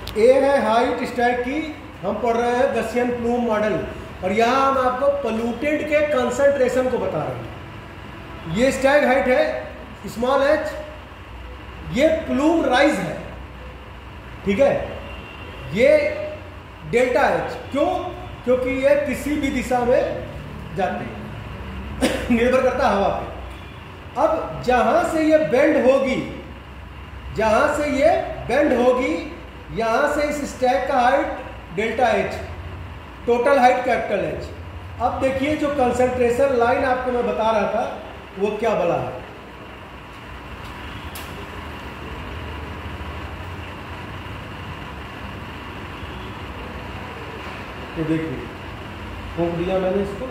ए है height stack की, हम पढ़ रहे हैं गसियन प्लूम मॉडल, और यहाँ हम आपको पोल्यूटेंट के कंसंट्रेशन को बता रहे हैं। ये स्टैग हाइट है स्मॉल h, ये प्लूम राइज है, ठीक है, ये डेल्टा h। क्यों? क्योंकि ये किसी भी दिशा में जाते हैं निर्भर करता है हवा पे। अब जहां से ये बेंड होगी, जहां से ये बेंड होगी, यहां से इस स्टैक का height delta h, total height capital H। अब देखिए जो कंसंट्रेशन लाइन आपको मैं बता रहा था वो क्या बला है। तो देखिए फूंक दिया मैंने इसको,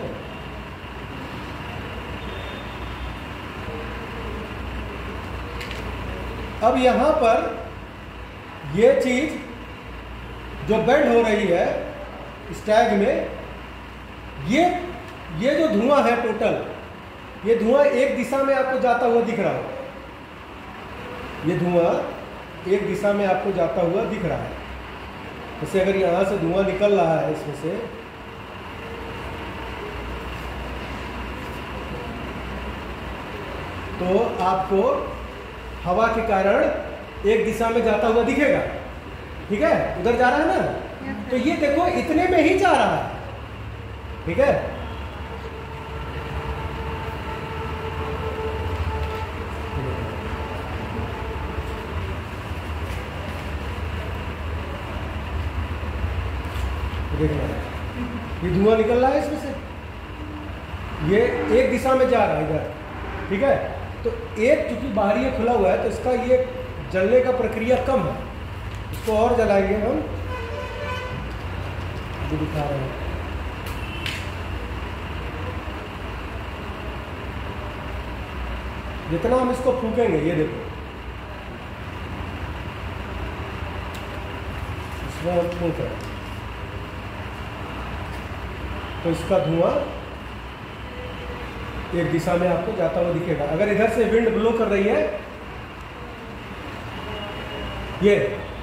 अब यहां पर ये चीज जो बेंड हो रही है स्टैग में, ये जो धुआं है टोटल, ये धुआं एक दिशा में आपको जाता हुआ दिख रहा है, ये धुआं एक दिशा में आपको जाता हुआ दिख रहा है। जैसे अगर यहां से धुआं निकल रहा है इसमें से, तो आपको हवा के कारण एक दिशा में जाता हुआ दिखेगा, ठीक है, उधर जा रहा है ना, तो ये देखो इतने में ही जा रहा है, ठीक है। देखना ये धुआं निकल रहा है इसमें से, ये एक दिशा में जा रहा है इधर, ठीक है। तो एक चूंकि बाहरी ये खुला हुआ है तो इसका ये जलने का प्रक्रिया कम है, इसको और जलाएंगे हम, जो दिखा रहे हैं। जितना हम इसको फूकेंगे, ये देखो इसमें हम फूक रहे हैं तो इसका धुआं एक दिशा में आपको जाता हुआ दिखेगा। अगर इधर से विंड ब्लो कर रही है, ये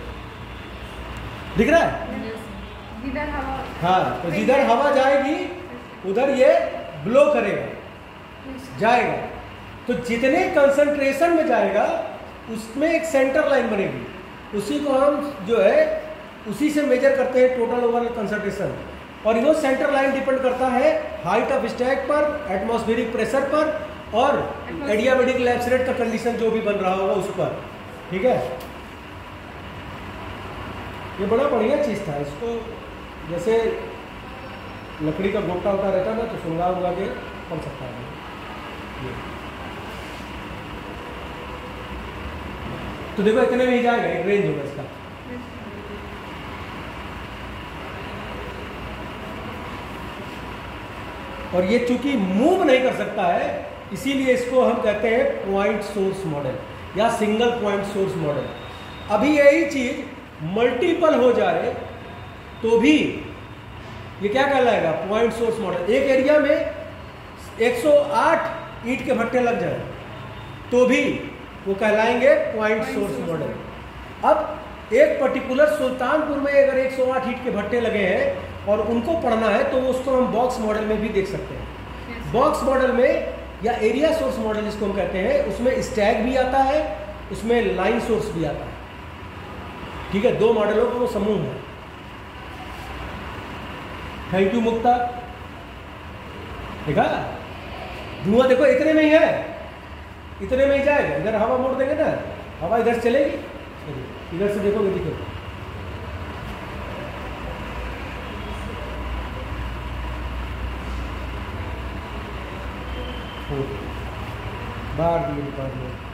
दिख रहा है, जिधर हवा, हाँ, तो जिधर हवा जाएगी उधर ये ब्लो करेगा, जाएगा। तो जितने कंसंट्रेशन में जाएगा उसमें एक सेंटर लाइन बनेगी, उसी को हम जो है उसी से मेजर करते हैं टोटल ओवरऑल कंसंट्रेशन। और वो सेंटर लाइन डिपेंड करता है हाइट ऑफ स्टैक पर, एटमॉस्फेरिक प्रेशर पर, और एडियाबेटिक लैप्स रेट का कंडीशन जो भी बन रहा होगा उस पर, ठीक है। ये बड़ा बढ़िया चीज़ था, इसको जैसे लकड़ी का गोटा वोटा रहता है ना, तो सुंगा उंगा के बन सकता है ये। तो देखो इतने में ही जाएगा, एक रेंज होगा इसका। और ये चूंकि मूव नहीं कर सकता है, इसीलिए इसको हम कहते हैं पॉइंट सोर्स मॉडल या सिंगल पॉइंट सोर्स मॉडल। अभी यही चीज मल्टीपल हो जाए तो भी ये क्या कहलाएगा? Point source model. एक एरिया में 108 ईंट के भट्टे लग जाए तो भी वो कहलाएंगे पॉइंट सोर्स मॉडल। अब एक पर्टिकुलर सुल्तानपुर में अगर 108 ईंट के भट्टे लगे हैं और उनको पढ़ना है तो उसको हम बॉक्स मॉडल में भी देख सकते हैं। बॉक्स मॉडल में या एरिया सोर्स मॉडल जिसको हम कहते हैं, उसमें स्टैग भी आता है, उसमें लाइन सोर्स भी आता है। ठीक है, दो मॉडलों का वो समूह है। Thank you Mukta. देखा, धुआं देखो इतने में ही है, इतने में ही जाएगा। इधर हवा मोड़ देंगे ना, हवा इधर चलेगी, इधर से देखोगे दिखेगा। बाहर